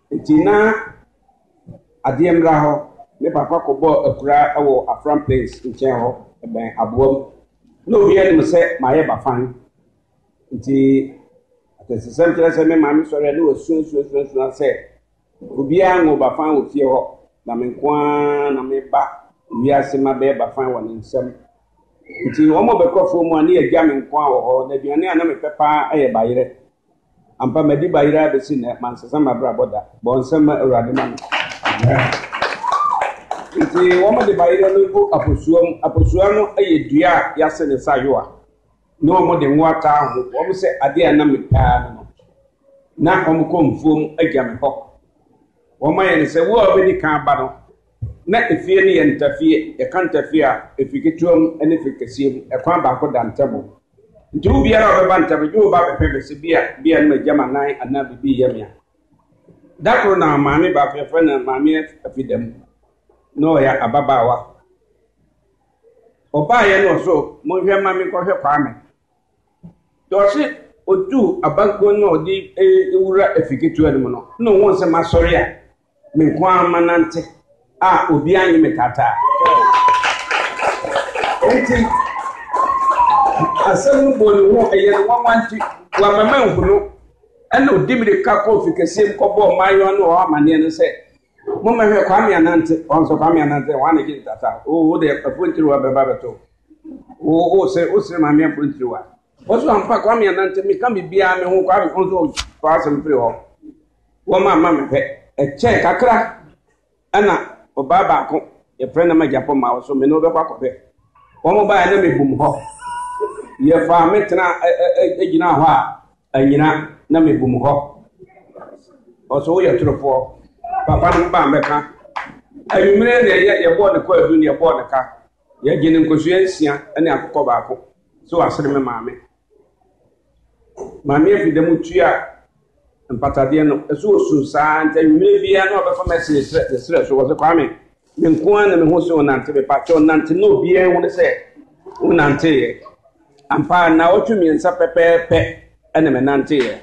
Tina Adiemra ho, me papa ko bo akura ewo Afram place nchen ho ben aboam. No bi any say my bafan. Nti atesesem kire say me mami sori no sun say obi anwo bafan wo fie ho na me kwa na me ba wi ase ma be bafan wo nsem. Nti wo mo bekofo mu ani agya me kwa wo ho na duane ana me pepa eye bayire. Ampa medi bayira be si na mansesa mabra boda bon nsem awurade ma. Nti wo mo de bayira no go aposuam no eye dua ya se ne sayoa no mo de nwata ho wo mo se ade ana me pa no na wo mo komfom agya me ho wo ma ye se wo obedi kan ba no na efie ne ye ntafie e kan tafie a efiketuom ene fikesiem e kwan ba ko dantebo nti wo biara obeba ntabo jo ba bepebe se bia no magama nan ana bibi yamia dakro na maami ba fefe na maami afidem no ya ababawa oba ye no so mo hwe maami ko hwe kwame do se odu abanko no di ewura efiketu anim no won se masori a me kwa manante a obi anyi metata enti asem bonu ho eye no wanti wa mama nhunu ana odimire ka kofi kesem kobo mayo no amane no se mo mehwe kwame anante onso kwame anante wane gi tata o de apuntiri wa beba beto o se mame apuntiri wa oso ampa kwame anante mi ka bibia me ho kwame onso pasem pri ho wo mama me eche kakra ana obaba ko e frena ma japo ma so me no be kwa kope wo mo ba na me bum ho ye fa metna ejina ho a anyina na me bum ho oso ye trofo papa no ba meka ayumre ne ye bo ne ko adu ne ye bo ne ka ye gine nkosu ansia ene akokọ baako so asere me maame afidemu tua mpatade no eso osunsa nta ayumre bia na obefa message sere so wo se kwame me nkoa na me ho so nante be pa cho nante no bia hu ne se unante ye ampa na otumi nsa pepepe ene me nante ye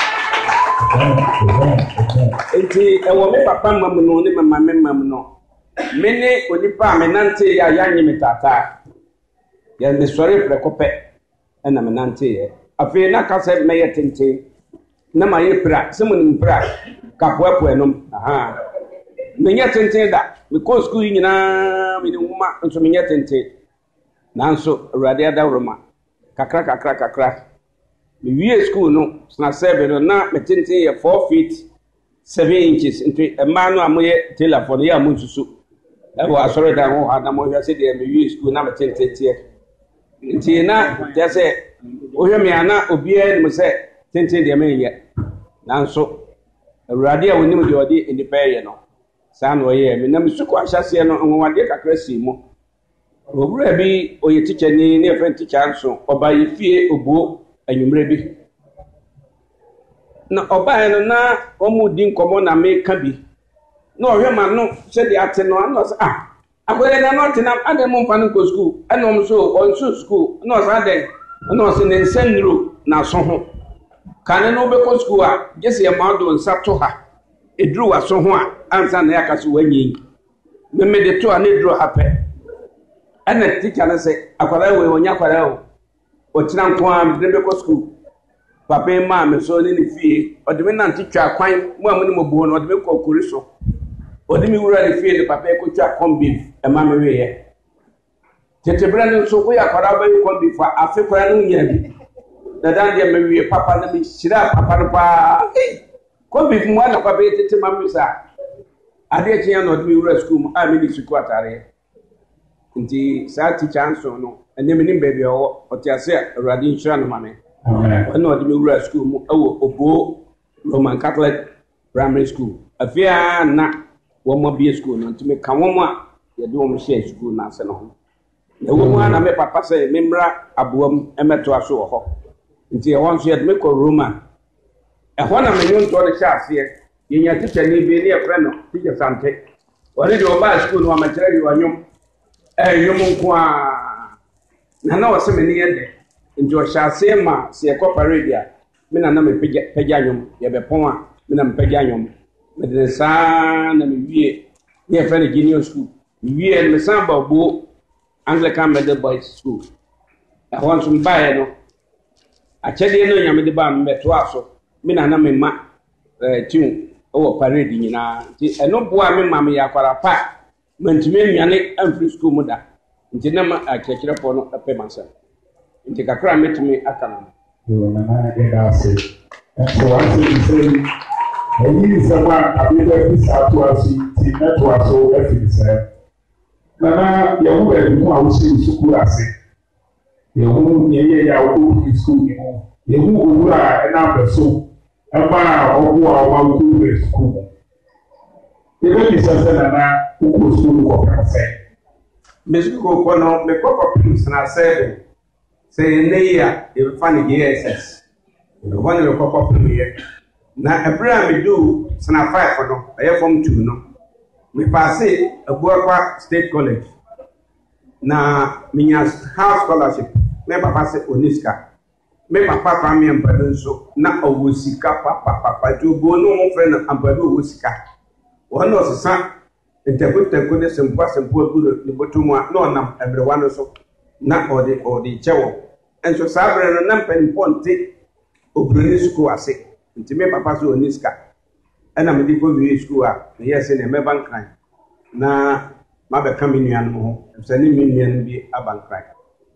enti ewo me papa mam no ne mama me mam no me ne onipa me nante ya yanyi metata ya me sori prekope ene me nante ye afi na ka se me yetente na ma ye pra se mo nim pra kapoapo enom aha me yetente da me ko school nyina me ni huma nso me yetente nanso awurade adawroma kakra me wie school no na 7 no na me tenten ye 4 feet 7 inches into a man amoye tailor for ya munsusu e wa sorry da ho ada mo hwase de me wie school na me tenten tie nti na je se o hwe me ana obi ani mo se tenten de me ye nanso awurade a wonim de odi independent no sa no ye me na me suko ahyase no nwade kakra si mu obura bi oye teacher ni ne friend teacher nso oba yefie obuo anwumre bi na oba no na omudi nkomo na me ka bi na ohwe ma no se de ate no ano se akwere na no tina ade mo mfa no ko school anom so onso school no sa de no se ne nsaniro na so ho kan no be ko school a gese ya ma do nsa to ha eduru wa so ho a ansa na yakaso wanyi me de to a na eduru hape ana teacher na say akwara we onya akwara o tina nko am de be ko school papa ma me so ni fie o de me na twa kwan mo amuni mo buo no o de me ko kori so o de me wura ni fie de papa ko twa kombi e ma me we ye tete brand so ko ya akwara ba kombi fa afi kwara no nya bi da dan de me we papa na me shira papa no pa kombi mu ana papa tete ma me sa ade tia no de me wura school mu a me ni siku atare nti sa teacher anso no ene me nim baby o otiase awurade nhyira no mame ono de me wura school mu awo obo Roman Catholic Primary School afia na wo mo bie school no nti me ka wo mu a ye de wo mo share school na ase no ho na wo mu ana me papa say me mra aboam emeto aso wo ho nti e won so ye de me ko Roman e ho na me nyonto de sha ase ye nya teacher ni bi ne e friend no teacher Sante ore de o ba school no amachire bi wanyom yomukwa na wase me ne yede njo hyase ma se ekopa radio me na me pegya nyom ye bepon a me na me pegya nyom the son and me, near friend junior school. We and the son of Bo Anglican Middle Boys School. I want some buy no. I tell you, no, I'm the band met to Mina ma tune over parade in and no boy, mammy, Aquara Park, meant to me, and free school mother. Into number I catch it upon a payment. Into a crime to me at Canada. And so I say, and he is the one I will let this out to us, see, not to us, so everything said. Nana, you will see school. I say, you won't hear school. You who are another so, a bar or who are one who is school. The very something Nana who goes school for say. Miss Cocono, the proper things and I said, say, Naya, you find yes. The one of the proper here. Now, a prayer we do, Sana 5 for no, I have from 2 no. We pass it a Burqa State College. Now, Minas house scholarship, never pass it Oniska. Me papa family and pardon so, not a Wusika, papa, to go no more friend and Padu Wusika. One was a son, and the good goodness and pass and poor good, the bottom one, no, everyone also, not or the chow. And so, Sabra and Nampen Ponte, Obrinisco, I say. To me, Papa so Niska, and I'm a deep school. Yes, in a Meban crime. Now, Mother coming animal, sending me and be a bank crime.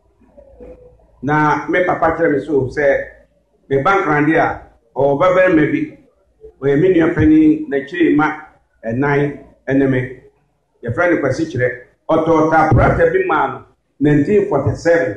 Now, me Papa tell me so say, the bank randia or Babel maybe, where many a penny, the tree mark at 9 enemy. Your friend was situated, or to tap every man, 1947.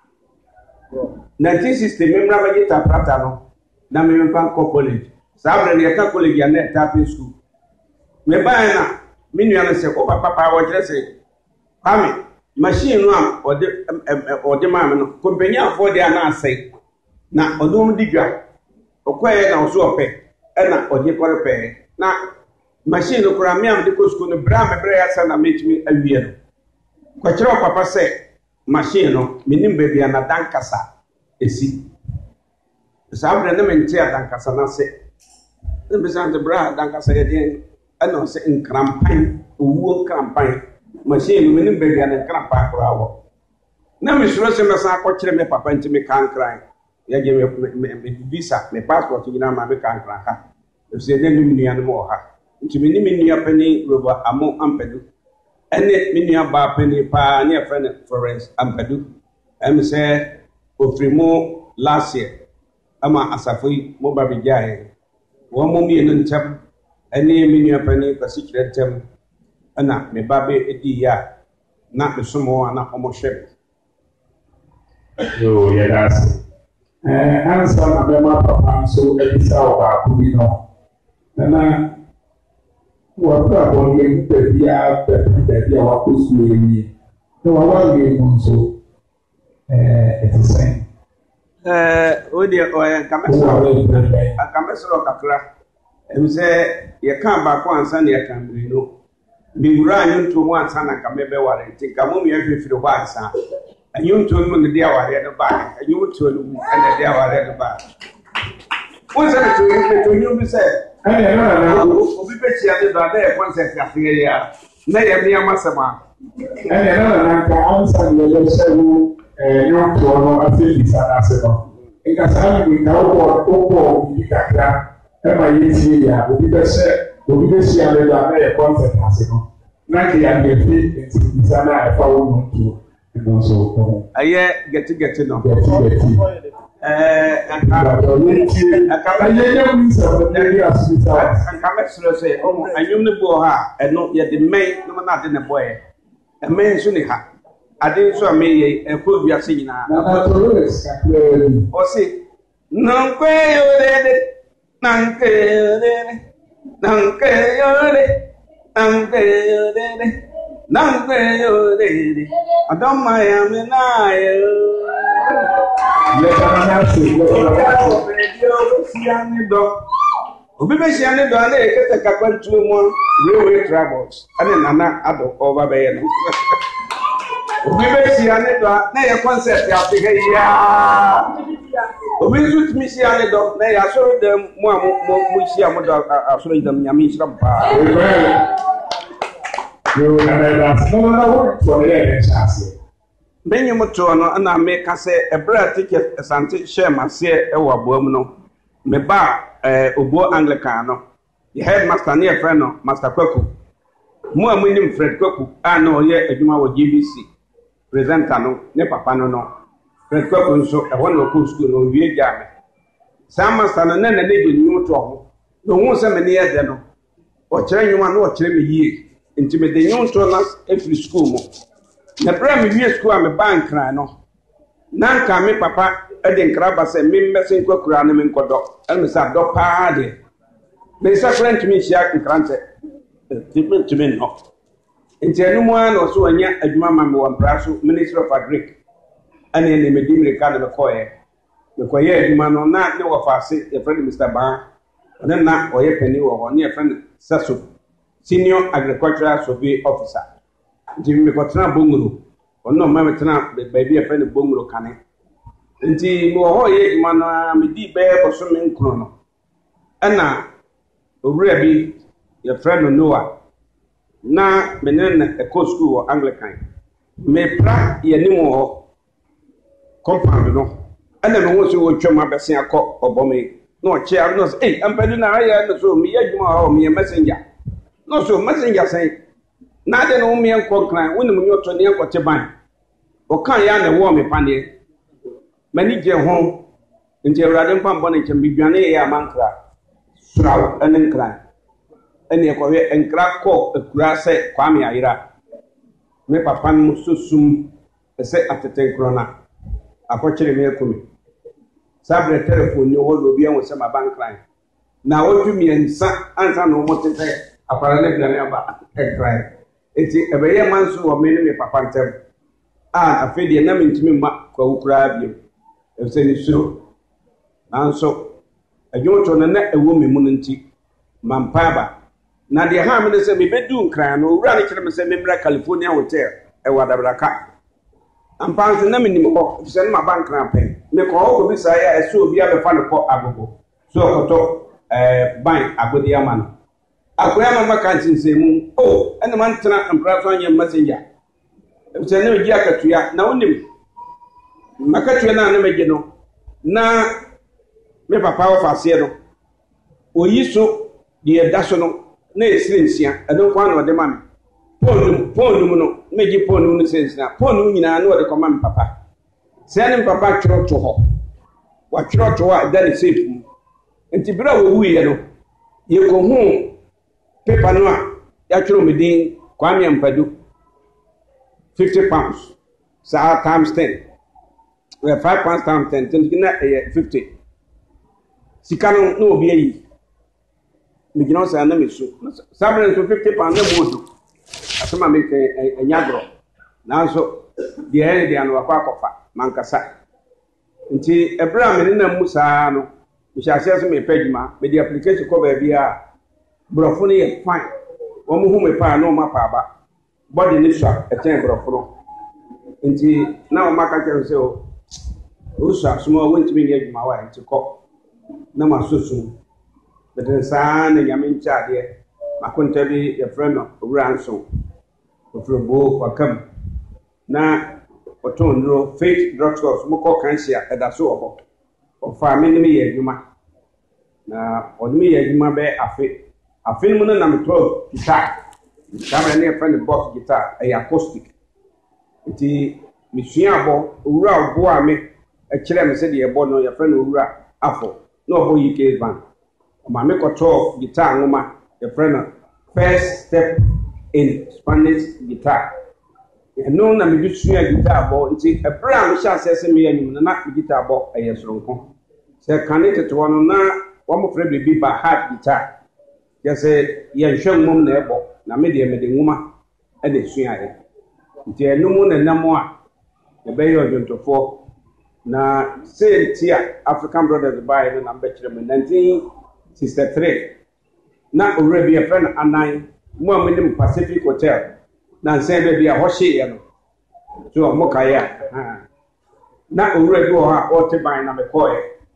1960, member get a pratano. Na me mpa college sabra ne ka college ya na tapping school me ba na me nua no se o papa wo kire se kwame machine no am ode ma no company afọ dia na asai na odum digwa okwaye na oso ope e na ode kore pe na machine no kura me am de ko school no bra me bra ya sa na metimi awie no kwa kire o papa se machine no menim ba bia na dankasa esi Sabra na mente adankasa na se. Mbisa de bra adankasa ye den ana se nkrampan owo nkrampan machine me nim bega na nkrampan kora wo. Na me suro se me san akọkire me papa ntimi kankran. Ya ge me visa me passport gina ma me kankran ha. Se ne nim nua no mo ha. Ntimi nim nua pani roba amo ampedu. Ene me nua ba pani pa ne friend Florence ampedu. Em se ofrimo last year. Ama asafoi mo ba bijae wo mo mi no ntam ene menua pani kwasi kire ntam ana me ba be edi ya na me somo ana omo hwebe yo ya das ansa na be ma papa so ebisa o ba ku bi no na wo ka bo ye pe bia wa ku su yi no wa ge mo so it's same odi kamesoro kakra em se ye kan ba ko ansa na ye kan bi no bi wura anyunto mu ansa na kamebe ware nti kamo mi afifiri ho ansa anyunto mu ne dia ware no ba anyunto no mu na dia ware no ba o se to you bi se na obi be chia de ba na concept afie ya na ye mi amasema na ka ansa ne le sewu yon to no afeli sana se no ikasana ni ka opo ni kakra e ma yesi ya obi be si ale da na e concept ase no na ki ya de fi sana e fa wo no no so aye get no akamesro se o anyum ne bo ha eno ye de men no na de ne boy e men so ni ha ade so ameye ekọ biase nyina na tolerance kakra o se nankwe yore nanke yore adoma ya me na yo le kana se obi be siane do na ekete kakwantu mo railway travels ane nana ado over be no obi be siane do na ye concept ya fe ya obi nso tumi si ane dɔ na yɛ asɔre dɛm mu a mo si a mo dɔ asɔre dɛm nyame nhyira mo paa. Benyi mo toɔ no na meka sɛ ɛberɛ a ticket asante hyɛ maseɛ ɛwɔ aboa mu no meba obuo Anglican no yɛ headmaster ne yɛfrɛ no Master Kwaku mo a monim Fred Kwaku a na ɔyɛ adwuma wɔ GBC presenter no ne papa no Fred Kwaku nso ɛhɔ na ɔkɔ school no ɔwie gyaa me saa master no na ne gye nnwom to ho na ɔhu sɛ me ne yɛ dɛ no ɔkyerɛ nnwom a na ɔkyerɛ me yie nti me de nnwom to na ɛfiri school mu na bra me wie school a me ba nkran no na nka me papa de nkra ba sɛ me mmɛse nkɔkura ne me nkɔdɔ ɛme sɛ dɔ paa de me sɛ kra ntumi hyia nkrantɛ ntumi no nti anu mu a na ɔso anya adwuma ma me wɔ mpra so Ministry of Agric ɛne ne me di mirika na me kɔɛ adwuma no na ne wɔ faase yɛfrɛ no Mr. Baa ɔne na ɔyɛ pani wɔ hɔ ne yɛfrɛ no Saso Senior Agricultural Survey Officer nti me kɔtena Bonguro ɔno ma me tena baabi yɛfrɛ no Bonguro kane nti me wɔ hɔ yɛ adwuma no me di bɛɛ bɔso me nkuro no ɛna owura bi yɛfrɛ no Noah na me ne na ɛkɔ school wɔ Anglican me pra yɛnim wɔ compound no ɛna me ho so wɔtwam abɛsen akɔ ɔbɔme na ɔkyɛ no sɛ ampadu na ayɛ no so me yɛ adwuma hɔ me yɛ messenger no so messenger sɛn na de no me nkɔ kran wonim nyoto ne nkɔ te ban ɔka ya na wɔ me paneɛ mani gye ho nti awurade mpa mbɔ ne nkyɛm bidwane yɛ amankra suraw ɛne nkran ɛne ɛkɔhwɛ nkra kɔ akura sɛ Kwame Ayera me papa no susum ɛsɛ atetenkro na akɔkyere me akumi sabre telephone ni hɔ obi anwo sɛ mabankran na odwumi nsa ansa no mo tete apara ne bidwane aba nkran eti ɛbɛyɛ manso wɔ me ne me papa ntɛm afei deɛ na mentumi ma kwawu koraa biem ɛsɛ ne suro nanso adwomto no na ɛwɔ me mu no nti mampaaba na deɛ ha me ne sɛ mebɛdu nkran no wura ne kyerɛ me sɛ memmra California Hotel ɛwɔ Adabraka ampanse na menim hɔ sɛ no maba nkran pɛ mekɔ hɔ kɔbi saa yɛ ɛsɛ obi abɛfa no kɔ agogo so ɔkɔtɔ ban agodi ama no akoya mama ka nsensɛmu ɛna man tena mpra so anyɛ messenger sɛ ne megye akatua na wonim makatua na megye no na me papa wɔ faseɛ no oyi so deɛ da so no na esire nsia ɛno kwa na ɔde ma me pɔnum no megye pɔnum no sensia pɔnum nyinaa na ɔde kɔma me papa sɛ ne papa twerɛ to hɔ watwerɛ to hɔ a da ne safe mu nti bere a wɔwuiɛ no yɛkɔhu paper no a yɛatwerɛ me din Kwame Ampadu £50 saa times 10 £5 times 10 nti na ɛyɛ 50 sika no na obi ayi megyina sɛ na mesu sabre nso £50 na modu asɛma mekɛ anyagorɔ nanso deɛ ɛyɛ deɛ ano wakɔ akɔfa mankasa nti ɛberɛ a mene nam mu saa no mehyɛ aseɛ so mepɛ adwuma mede application kɔ baabi a borɔfo no yɛ fine wɔn hu me paa na wɔn apa aba bɔde ne sua ɛkyɛn borɔfo no nti na wɔn aka kyerɛ sɛ o sua soma wɔntumi nyɛ adwuma wa nti kɔ na ma so sum bɛtɛ saa na nyame nkyaadeɛ makonta bi yɛfrɛ no owura nso ofiri boo wakam na ɔtɔn nnuro Faith Drugstores mokɔ kanhyia ɛda so wɔ hɔ ɔfaa me ne me yɛ adwuma na ɔde me yɛ adwuma bɛyɛ afe no mu no na metɔ guitar camera ne yɛfrɛ no box guitar ɛyɛ acoustic nti mesua abɔ owura ɔboa me ɛkyerɛ me sɛdeɛ ɛbɔ no yɛfrɛ no owura afɔ na ɔbɔ UK band ɔma me kɔtɔɔ guitar nwoma yɛfrɛ no First Step in Spanish Guitar ɛno na mede sua guitar bɔ nti ɛberɛ a mehyɛ aseɛ sɛ meyɛ anim no na me guitar bɔ ɛyɛ soronko sɛ kane tete hɔ no na wɔmofrɛ biribi ba hard guitar yɛ sɛ yɛnhwɛ nwom na ɛbɔ na medeɛ mede nwoma ɛde suaeɛ nti ɛno mu na nam a yɛbɛyɛ ɔdwontofoɔ na sɛ nti a African Brothers baeɛ no na mbɛkyerɛ mu 1963 na owura bi yɛfrɛ no Anan mu a menim Pacific Hotel na nsɛn baabi a hɔhyeeɛ no so ɔmo kaeɛ a na owura bi wɔ hɔ a ɔte ban na mekɔɔɛ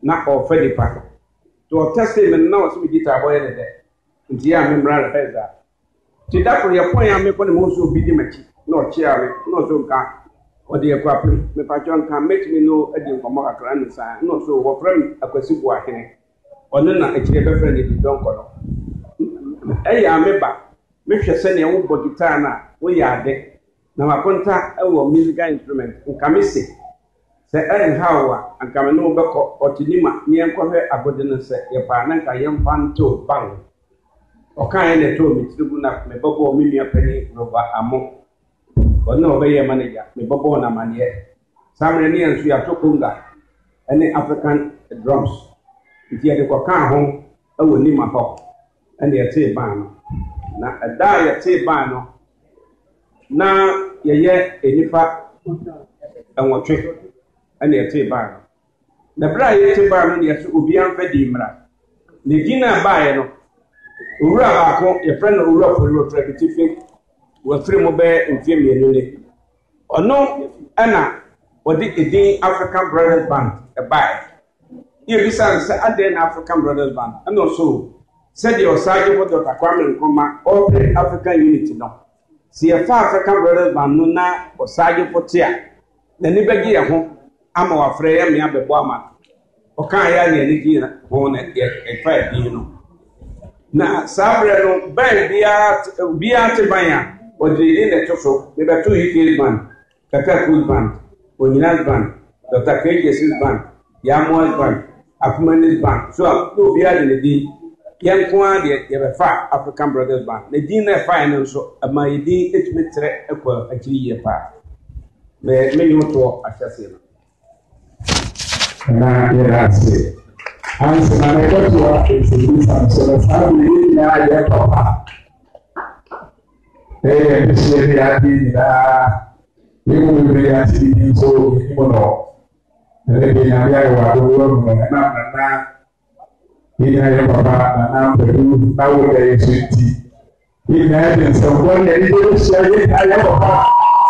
na ofa nipa to testament na o so digita boy ne de nti ya me mra refeza ti da ko ye pon ya me ko ne mo so bi di machi na o chia me na so nka o de kwa pem me pa jon kan make me no adi nkomo kakra ne sa na so wo frem akwasi bu ahene ono na akire be frem ne di don ko no ya me ba me hwɛ sɛ ne wo bɔ guitar na wo ya ade na makonta wo musical instrument nka me se sɛ hawa anka me no bɛkɔ otinima ne yenkɔhwɛ agode no sɛ ye pa na nka yemfa nto ban ɔkan ne to me tirubu na me bɔbɔ me nua pani roba amo ɔno ɔbɛyɛ manager me bɔbɔ na maneɛ samre ne yansu ya to konga ɛne African drums nti yɛde kɔka ho ɛwɔ nima hɔ ɛne yɛte ban no na ɛda yɛte ban no na yɛyɛ enipa ɛnwɔtwe ɛne yɛte ban no na bra yɛte ban no ne yɛso obi amfa di mmra ne di na baeɛ no owura baako yɛfrɛ no owura foro trabitifi wafiri mo bɛ mfie mmienu ne ɔno ɛna wɔde edin African Brothers Band ɛbaeɛ yɛbisa sɛ adɛn na African Brothers Band ɛna ɔso sɛdeɛ ɔsaagye fo Dr. Kwame Nkrumah ɔpɛ African Unity no si yɛfa African Brothers Band no na ɔsaagye fo te a n'ani bɛgye yɛ ho ama wafrɛ yɛ mmea bɛbɔ ama ɔkaa yɛ ne ani gye ho na ɛfa ɛdin no na sabre no ban biya te ban a odiri ne to so me beto UK band Kaka Cool band Onyina's band Dr. KJ's band Yamo's band Akumanis band so no biya de di yanko a de ye befa African Brothers Band na din na fa no so ama yidi etmetre ekwa akiri ye pa me yuto ahyase no na yerase ansa na negotiate esibisa so na sabu ya ya papa bisiri ya di na yimu bi ya ti ni so yimu no ele na ya wa do wo na ina ya papa na peru na wo ya senti ina ya so ko ne ni do so ya papa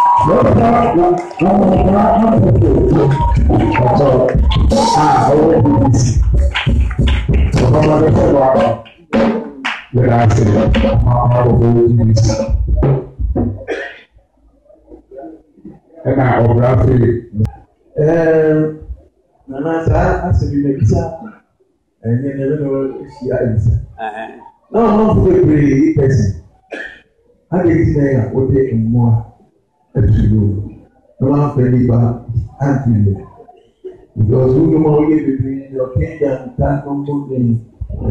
because we know only between your king and Tango Mundi,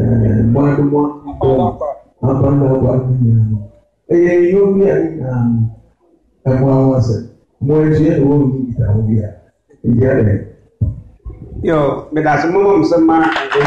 one, you and one was it. More yo, but that's a moment some man.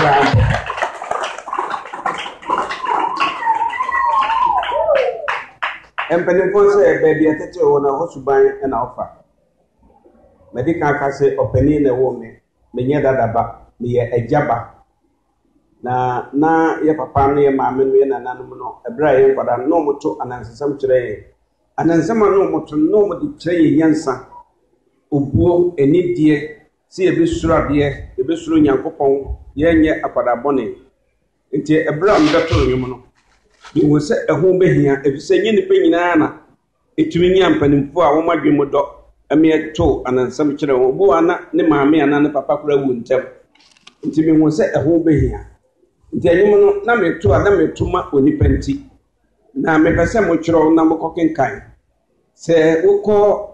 Empenyefo say baby atete wona hosuban na ofa medical ka say opani na wo me menye dadaba me ye ajaba na ye papa no ye maame no ye nananom no ebra ye kwada no moto anansesam kire ye anansem no moto no mo di kire ye yansa obuo enidie si e be sura de e be suru nyankopon ye nye akwada bone nti ebra mbeto nwum no wo se ehun behia efise nye nipa nyina na etumi nya mpanimfo a wo madwemu do ame to anansam kire wo bo ana ne maame ana ne papa kura wu ntem nti me wo se ehun behia nti anyim no na me to ada me tuma onipa nti na me pese mo kire na mo kokenkan se wokọ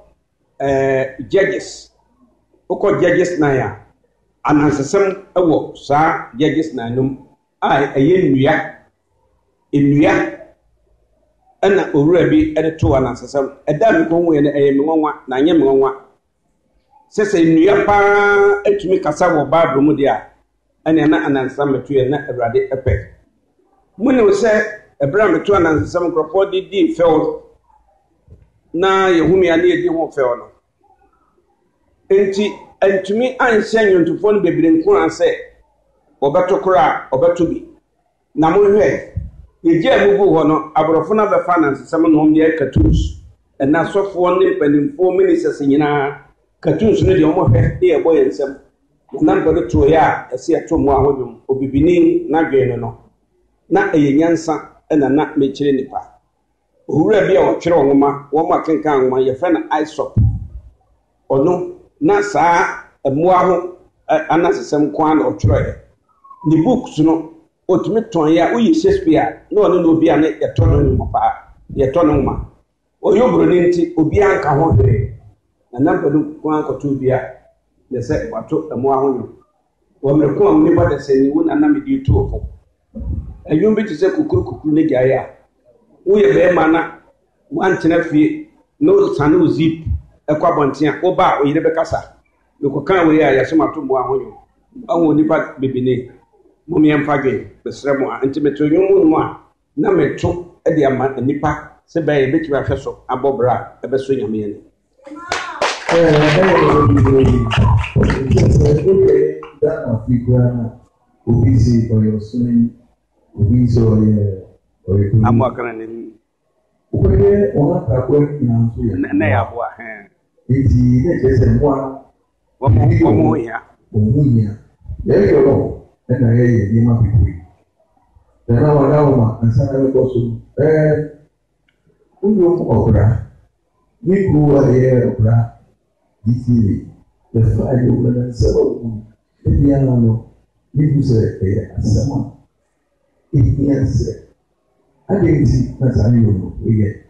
judges na ya anansesem ewo sa judges na num a eye nnua ana owura bi edeto anansesem eda mi ko hu ene me nwanwa na anye me nwanwa sese nnua pa etumi kasa wo bible mu dia ana na anansesem meto ye na awrade epe mune se ebra meto anansesem kropɔ di fel na yehumi ani edi ho fel no enti antumi anhyɛ nyontofo no bebre nko anse obeto kora obeto bi na mo hwɛ yeje amugu ho no abrofo na befa na nsesem no hom de cartoons na sofo ne panimfo ministers nyina cartoons no de omo hwɛ de ebo yensem Number the two ya, a sea to more will be beginning, not gain no. Not a yansa and a nut mature nipa. Who will be our chiroma, one more can count my your friend I soap. Or no, not sa a moaho, another some quan or troy. The books no, ultimate tonya, we Shakespeare, no one will be an etonoma. Or your bruninti, Ubianca Honde, a number of one or two beer. They said, what took a moaho. When the poem never say you wouldn't anami you two. And you be to say Kuku Nigaya. We a bear manna, one tenefi, no sanu zip, a quabantia, oba, or Rebecca. You could come away, I assume to Moaho. I won't depart Bibini. Mummy and Faggy, the Sremo, intimate to you, one. Number two, at the Ama and Nipa, said by a bit of a vessel, a bobra, a beswing a mean. That of figure busy for your swimming, busy or I'm working in where on a working answer. And they have what hand. It's the one more here. There you go. And I hear you, my people. Then I will and some also. Who know opera? We grew a year opera. The fire over and so. The piano, you say, someone. Yes, I didn't see that's how you know. We get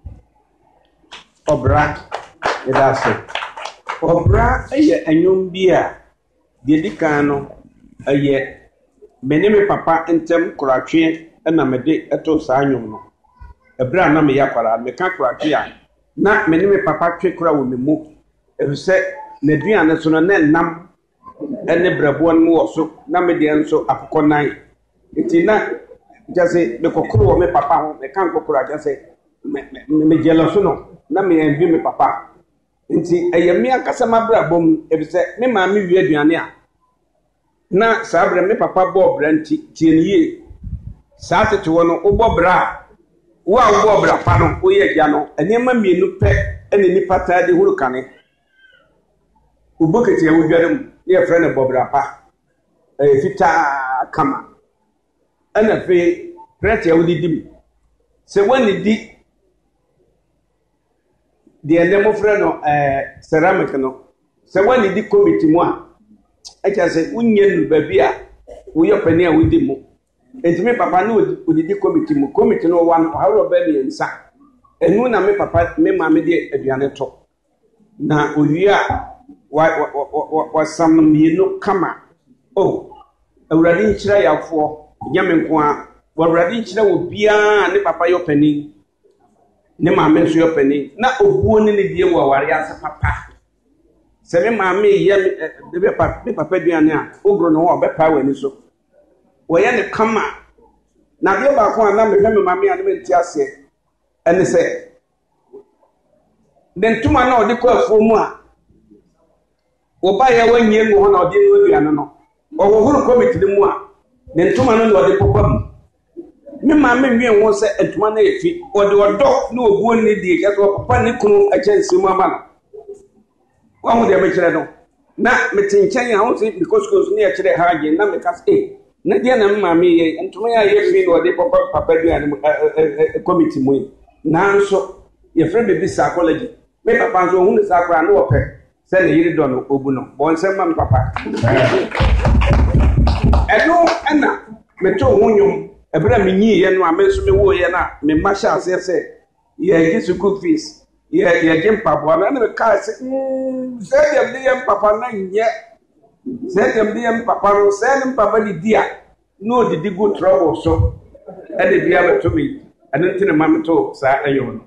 Obra, that's it. Obra, a young beer, the Dicano, a year. Many papa and tem cracky, and I'm a day at all sign. A brand number yapara, me can't crack. Not many papa trick with me move. If you say, Nedrian, so nam. Any brabuan more so, Namedian so apconai. It's not just say the cocoa me papa, the can't cocoa, just say, me jealosuno, Nami and me papa. It's a yamia casama brabum, if you say, me mammy Vietnamia. Na Sabra me papa Bob Brenti, Tieni. Sat to one Obobra. Wow, Bobra, Pano, Oye Jano, and Yama me no pet, and any pata de Hurricane. Ubukati, we get him. Dear friend of Bob Rapa, a fita kama. And a fee, pretty would dim. So when it did the enemo friend of ceramic, so when it did come to moi, I just said, Union Babia, we are penny with him. And to me, Papa knew with the committee no one, how baby and son. And when I met Papa, me mammy dear at Yaneto. Now, we are. Was some no kama. Oh, a ready chira for Yamen, what ready chira would be a papa your penny. Nema mention your penny, not of one in the dear warriors, papa. Seven mammy, yam, the papa diana, ogro no better when so. Where the kama. Now, the back one, remember mammy and Mentias, and they say, then 2 man or the call for more. Obaya 1 year more or didn't know. Or who come to the moor. Then 2 man or the papa. Me mammy was at 1 feet, or the dog no one need the cat or papa Nico a chance to mamma. One would ever tell. Not meeting China house because it was near to the hard and not because Nadiana mammy and to me I hear or the papa and committee. Now so your friend be psychology. Make a panzo who is a no pet. Send the Yiridon Obuno, born some man papa. And no, Anna, Meto Union, a bramini, and my mention me woyana, me masha say, ye get to cook feast. Ye Jim Papa, and the car said, send them the papa yet. Send them the papa, send them papa dear. No, did the good trouble so. And if you have to me, and then the mamma talk, sir, ayon.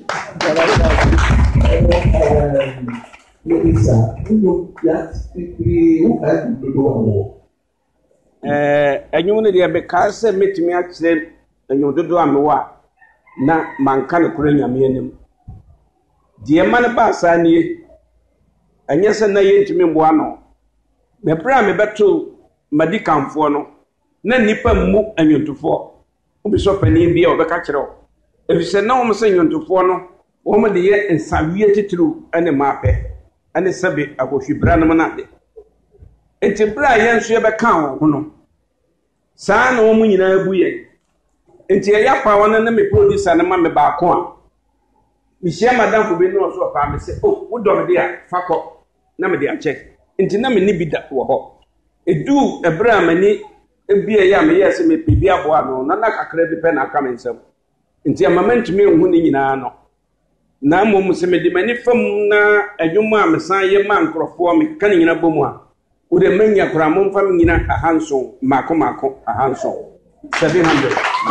And you need to be cast meet me accident, and you do am na mankan kurenya meanim. Dear man basani, and yes, and I ain't me one. Me pram me better Madicam for no. Then nipper move and you to four. Be so penny be over catcher. If you say no, I'm saying you to four no, woman the year and some through and a mappe. And the subject of what she brand manade. enti bra yen so ye be kan ho no saa na wo mu nyina bu ye enti ya pa wona na me producer na ma me ba ko a mi hia madam fo be no so pa me se oh wo do me dia fakọ na me dia check enti na me ni bi da wo ho edu ebra mani ebia ya me yes me bibi abo ano na kakra bi pe na aka me nsem enti amament me hu ni nyina no na mom se me di mani fam na adwuma a me san ye ma nkrofo me kan nyina bomu a wo de manya kura mom fam nyina ahanso mako ahanso 700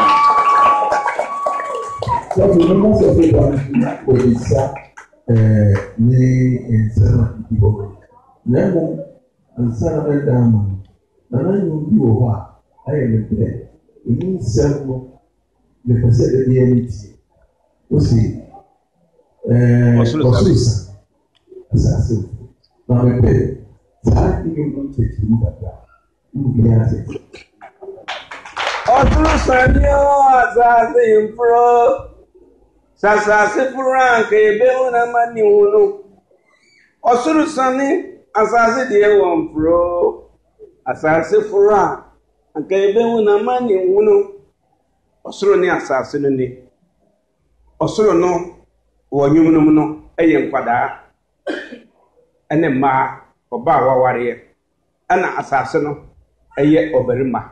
so we must have been polisa ni insana ibo lemo insana damu na nyo bi wo ha aye le pe ni servo le pese de dignity aussi osusa asase na me pe sa ni mo te ti mu dada mu bi ase osusa ni o asase impro sasase furan ke be una mani hunu osusa ni asase de won pro asase furan ke be una mani hunu osuro ni asase no ni osuro no wo nyumnum no eye nkwada ene ma oba waware ana asase no eye oberima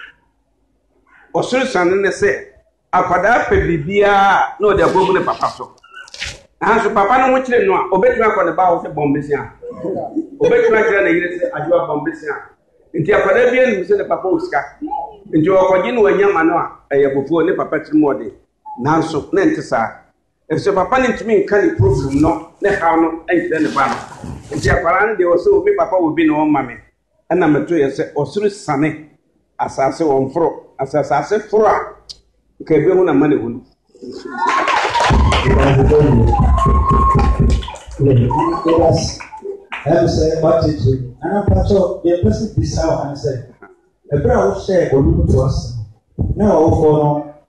osuro san ne se akwada pe bibia na ode agogu ne papa so anso papa no mo kire no a obetuma akọ ne ba wo se bombesia obetuma kire na yire se adwa bombesia nti akwada bia ni se ne papa osika nti okogi no wanyama no a eye bofuo ne papa tirimode nanso na ntisa efse papa ni ntimi nka ni problem no ne ha no entire ne ba no nti akwara ne de wo se obi papa wo bi no mame ana meto ye se osuru sane asase won foro asase foro a ke be huna mane hunu say what it is and so the person beside and say the brown share go to us now for